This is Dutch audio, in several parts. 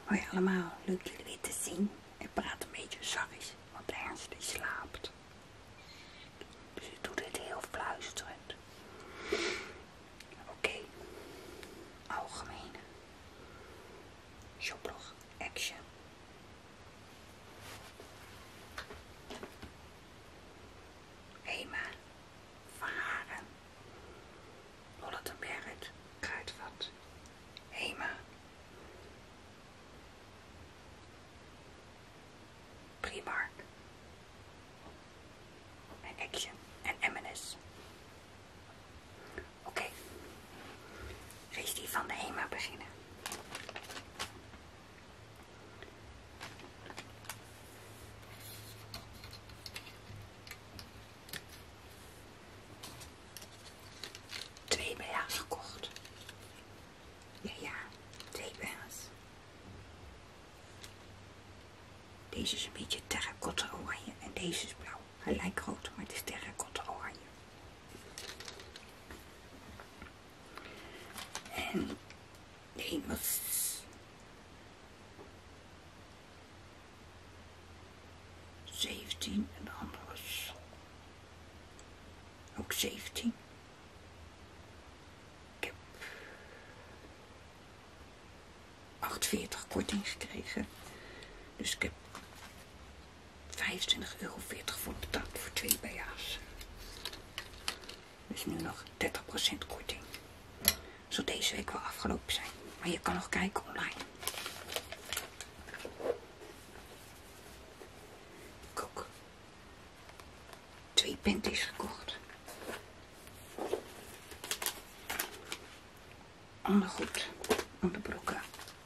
Hoi allemaal, leuk jullie weer te zien. Ik praat een beetje zachtjes, want Ernst die slaapt. Dus ik doe dit heel fluisterend. Oké. Algemeen. Shoplog, action. Hema, Verharen. Holland & Barrett, Kruidvat. Hema. Primark. En Action en M&S. Oké. Eens die van de Hema beginnen. Twee BH's gekocht. Ja, twee BH's. Deze is een beetje terracotta oranje en deze is blauw. Hij lijkt rood, maar het is terracotta oranje. En de een was 17 en de andere was ook 17. Ik heb 48 korting gekregen. Dus ik heb €25,40 voor betaald voor twee BH's. Dus nu nog 30% korting. Zal deze week wel afgelopen zijn. Maar je kan nog kijken online. Ik heb ook 2 panties gekocht. Ondergoed, onderbroeken.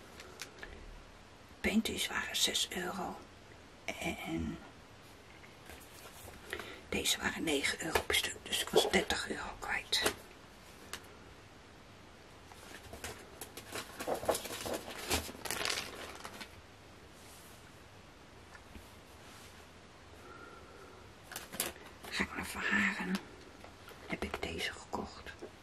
Panties waren €6 en deze waren €9 per stuk, dus ik was €30 kwijt. Ga ik naar Verharen, heb ik deze gekocht.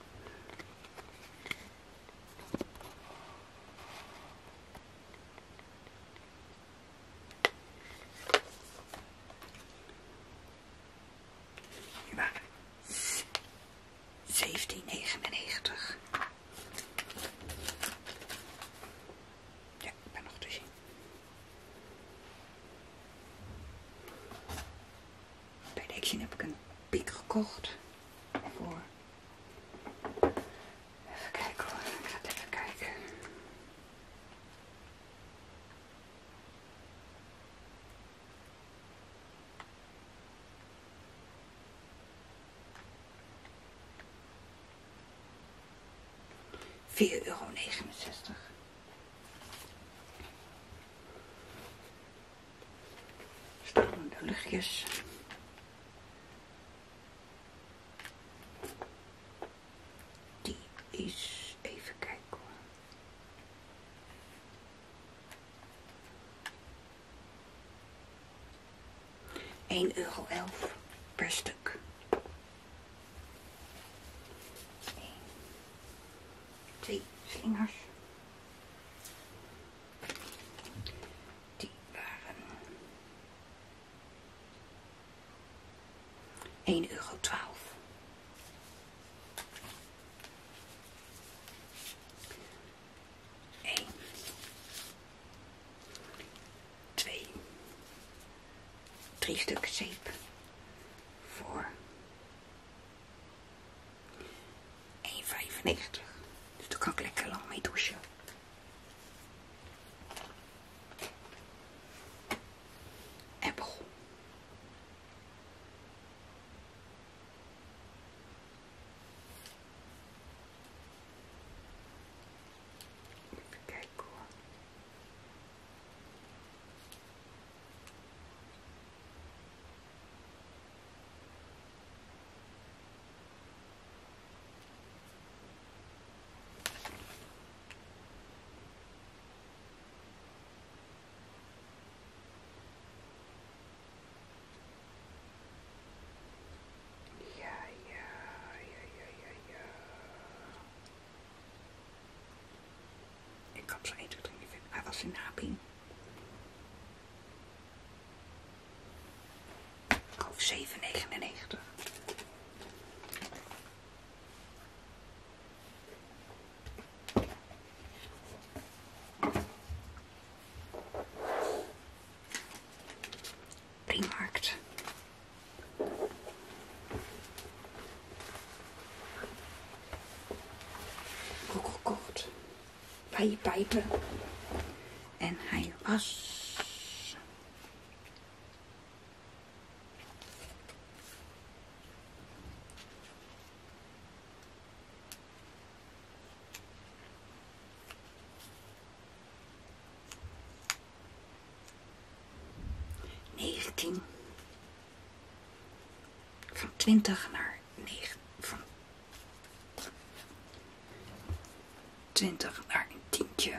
Die waren €17,99. Ja, ik ben nog te zien. Bij de Action heb ik een piek gekocht. Voor. Even kijken hoor, ik ga het even kijken. €4,69. Staan de luchtjes. Die is, even kijken hoor. €1,11 per stuk. 2 slingers. Die waren €1,12. 1, 2, 3 stukken zeep voor €1,95. Dus daar kan ik lekker lang mee douchen. Apple. Even kijken hoor. Ik had zo 1, 2, 3, 4. Hij was in aanbieding pijpen. En hij was... Van 20 naar 9, van 20 naar een tientje.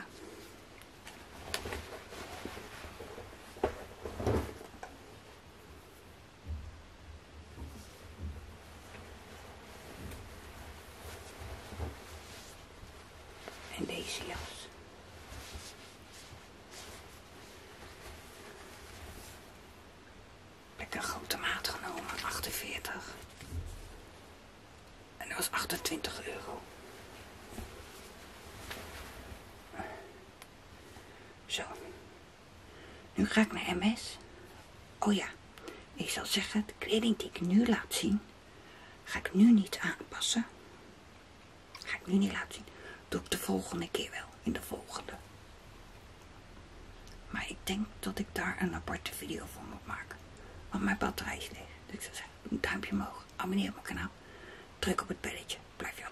En deze jas. Lekker grote maat genomen, 48. En dat was 28 euro. Zo. Nu ga ik naar MS. Oh ja, ik zal zeggen, de kleding die ik nu laat zien, ga ik nu niet aanpassen. Ga ik nu niet laten zien. Doe ik de volgende keer wel, in de volgende. Maar ik denk dat ik daar een aparte video voor moet maken. Want mijn batterij is leeg. Dus ik zou zeggen, een duimpje omhoog, abonneer op mijn kanaal, druk op het belletje, blijf je